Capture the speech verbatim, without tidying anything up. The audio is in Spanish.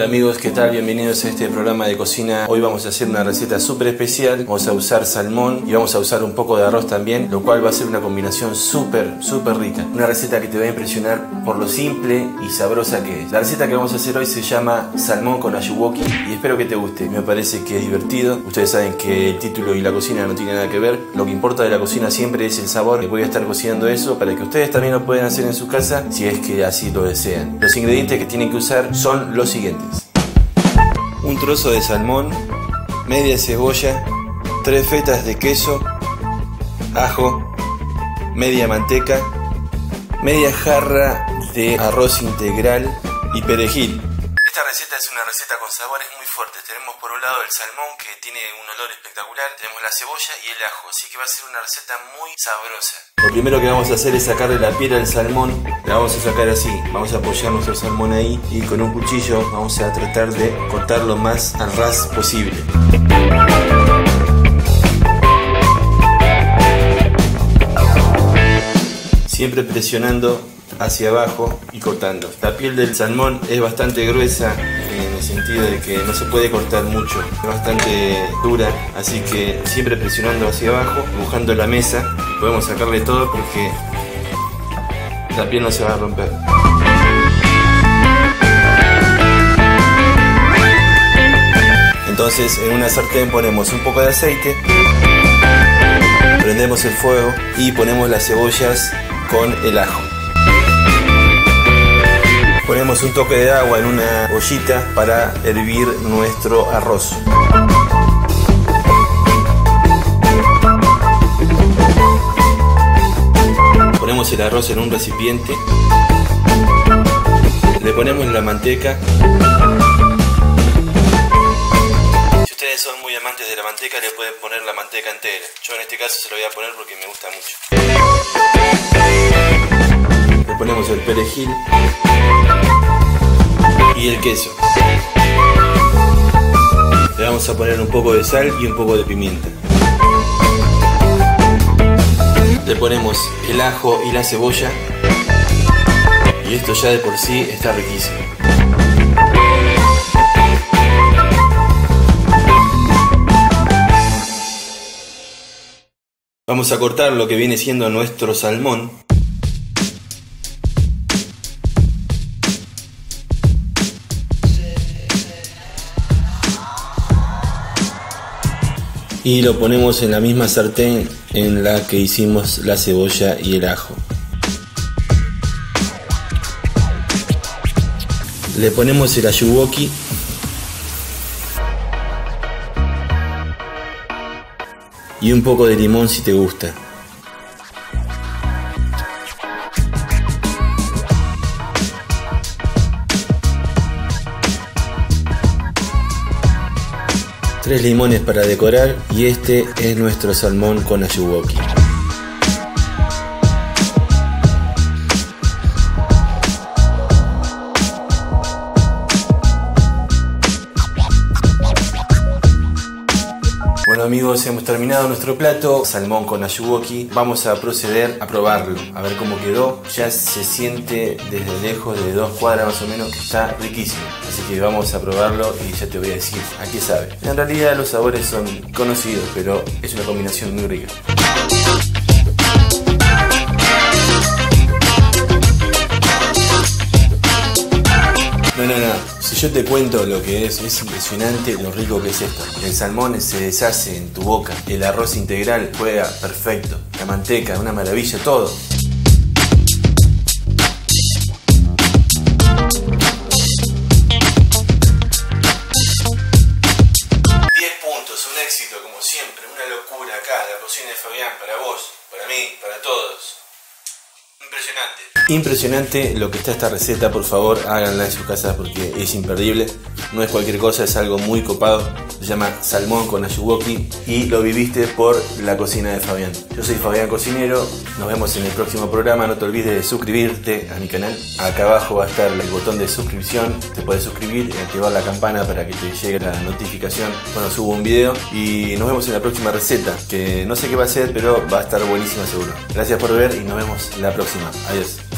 Hola amigos, ¿qué tal? Bienvenidos a este programa de cocina. Hoy vamos a hacer una receta súper especial. Vamos a usar salmón y vamos a usar un poco de arroz también, lo cual va a ser una combinación súper, súper rica. Una receta que te va a impresionar por lo simple y sabrosa que es. La receta que vamos a hacer hoy se llama salmón con ayuwoki y espero que te guste. Me parece que es divertido. Ustedes saben que el título y la cocina no tienen nada que ver. Lo que importa de la cocina siempre es el sabor. Voy a estar cocinando eso para que ustedes también lo puedan hacer en su casa si es que así lo desean. Los ingredientes que tienen que usar son los siguientes: un trozo de salmón, media cebolla, tres fetas de queso, ajo, media manteca, media jarra de arroz integral y perejil. Esta receta es una receta con sabores muy fuertes. Tenemos por un lado el salmón, que tiene un olor espectacular, tenemos la cebolla y el ajo, así que va a ser una receta muy sabrosa. Lo primero que vamos a hacer es sacarle la piel al salmón. La vamos a sacar así, vamos a apoyar nuestro salmón ahí y con un cuchillo vamos a tratar de cortar lo más al ras posible. Siempre presionando hacia abajo y cortando. La piel del salmón es bastante gruesa en el sentido de que no se puede cortar mucho, es bastante dura, así que siempre presionando hacia abajo, dibujando la mesa. Podemos sacarle todo porque la piel no se va a romper. Entonces en una sartén ponemos un poco de aceite, prendemos el fuego y ponemos las cebollas con el ajo. Ponemos un toque de agua en una ollita para hervir nuestro arroz. Ponemos el arroz en un recipiente. Le ponemos la manteca. Si ustedes son muy amantes de la manteca, le pueden poner la manteca entera. Yo en este caso se lo voy a poner porque me gusta mucho. Le ponemos el perejil y el queso. Le vamos a poner un poco de sal y un poco de pimienta. Le ponemos el ajo y la cebolla y esto ya de por sí está riquísimo. Vamos a cortar lo que viene siendo nuestro salmón. Y lo ponemos en la misma sartén en la que hicimos la cebolla y el ajo. Le ponemos el ayuwoki y un poco de limón si te gusta. Tres limones para decorar y este es nuestro salmón con ayuwoki. Bueno amigos, hemos terminado nuestro plato, salmón con ayuwoki. Vamos a proceder a probarlo, a ver cómo quedó. Ya se siente desde lejos, de dos cuadras más o menos, que está riquísimo. Así que vamos a probarlo y ya te voy a decir a qué sabe. En realidad los sabores son conocidos, pero es una combinación muy rica. No, no, no. Si yo te cuento lo que es, es impresionante lo rico que es esto. El salmón se deshace en tu boca, el arroz integral juega perfecto, la manteca, una maravilla, todo. diez puntos, un éxito como siempre, una locura acá, la cocina de Fabián, para vos, para mí, para todos. Impresionante. Impresionante lo que está esta receta, por favor háganla en sus casas porque es imperdible. No es cualquier cosa, es algo muy copado. Se llama salmón con ayuwoki y lo viviste por la cocina de Fabián. Yo soy Fabián Cocinero, nos vemos en el próximo programa. No te olvides de suscribirte a mi canal. Acá abajo va a estar el botón de suscripción, te puedes suscribir y activar la campana para que te llegue la notificación cuando subo un video. Y nos vemos en la próxima receta, que no sé qué va a ser, pero va a estar buenísima seguro. Gracias por ver y nos vemos en la próxima. Adiós.